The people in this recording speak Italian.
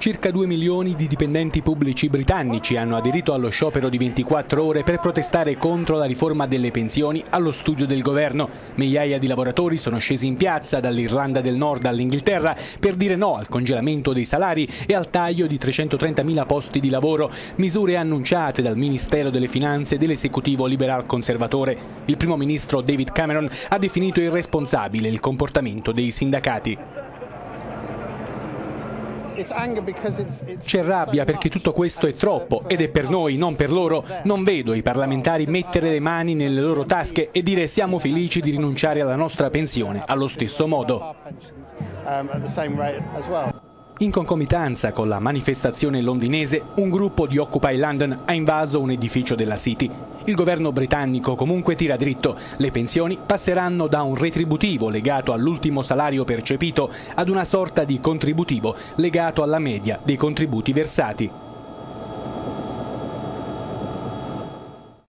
Circa 2 milioni di dipendenti pubblici britannici hanno aderito allo sciopero di 24 ore per protestare contro la riforma delle pensioni allo studio del governo. Migliaia di lavoratori sono scesi in piazza dall'Irlanda del Nord all'Inghilterra per dire no al congelamento dei salari e al taglio di 330.000 posti di lavoro, misure annunciate dal Ministero delle Finanze dell'esecutivo liberal conservatore. Il primo ministro David Cameron ha definito irresponsabile il comportamento dei sindacati. C'è rabbia perché tutto questo è troppo ed è per noi, non per loro. Non vedo i parlamentari mettere le mani nelle loro tasche e dire siamo felici di rinunciare alla nostra pensione allo stesso modo. In concomitanza con la manifestazione londinese, un gruppo di Occupy London ha invaso un edificio della City. Il governo britannico comunque tira dritto. Le pensioni passeranno da un retributivo legato all'ultimo salario percepito ad una sorta di contributivo legato alla media dei contributi versati.